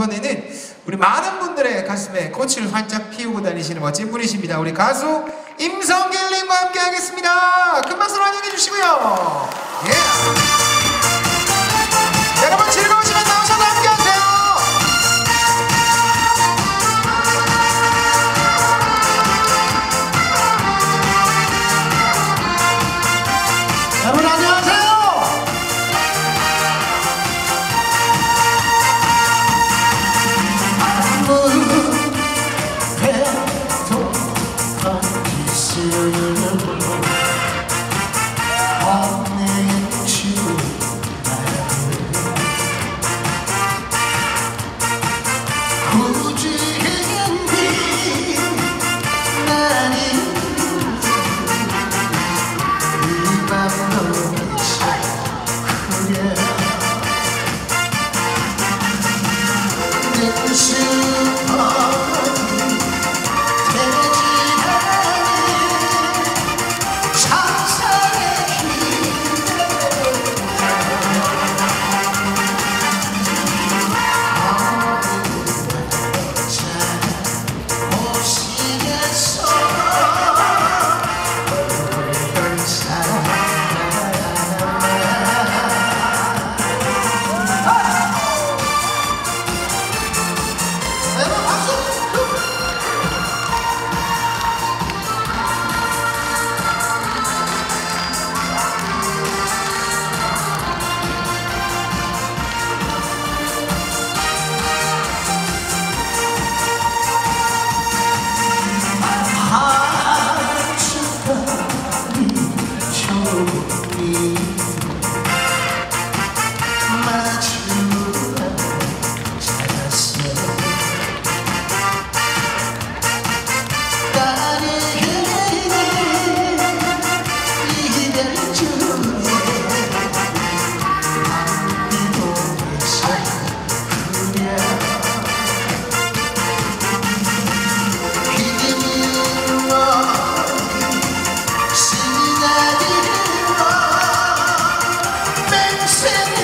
이번에는 우리 많은 분들의 가슴에 꽃을 활짝 피우고 다니시는 멋진 분이십니다. 우리 가수 임성길님과 함께 하겠습니다. 큰 박수로 환영해 주시고요. 예. 여러분 즐거우시면 나오셔서 함께 하세요. 여러분 안녕하세요. Sing